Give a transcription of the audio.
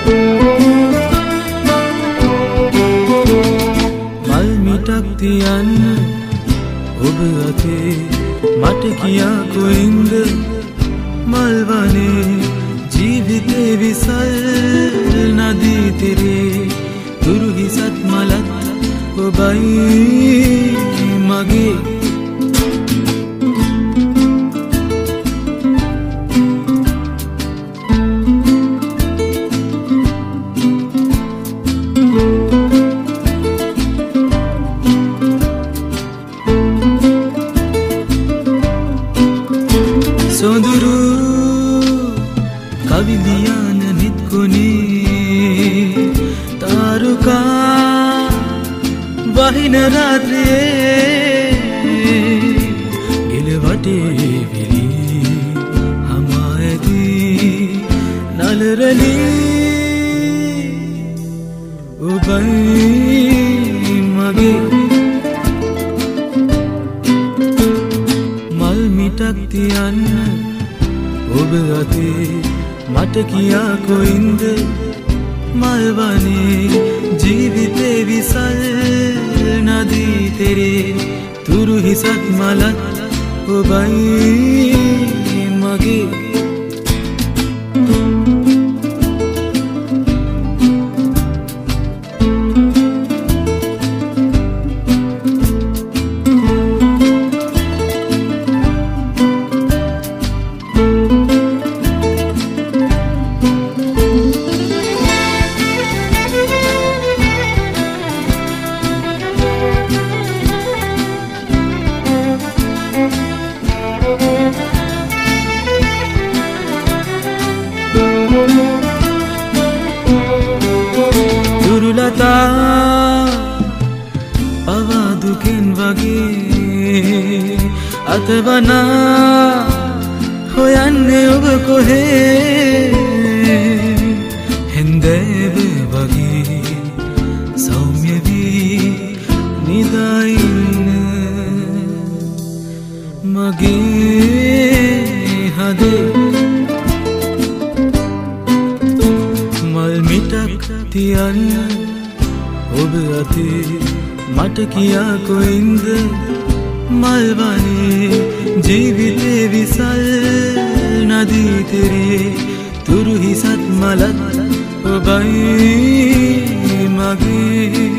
මල් මිටක් තියන්න ඔබ අතේ මට කියා කොයින්ද මල් වනේ ජීවිතේ විසල් නදී තිරේ තුරු හිසත් මලත් ඔබයි මගේ සොඳුරු කවිලියන නිත්කුණේ තාරුකා වහින රාත්‍රියේ ගෙලවටේ විලි හමා ඇති නලරලි ඔබයි මගේ මල් මිටක් තියන්න ඔබ අතේ මට කියා කොයින්ද මල් වනේ ජීවිතේ විසල් නදී තෙරේ තුරු හිසත් මලත් ඔබයි මගේ දුරුලතා පවාදුකෙන් වගේ අතවනා හොයන්නේ ඔබ කොහේ හෙන්දෑව වගේ සෞම්‍ය වී නිදාඉන්න මගේ හදේ මල් මිටක් තියන්න ඔබ අතේ මට කියා කොයින්ද මල් වනේ ජීවිතේ විසල් නදී තෙරේ තුරු හිසත් මලත් ඔබයි මගේ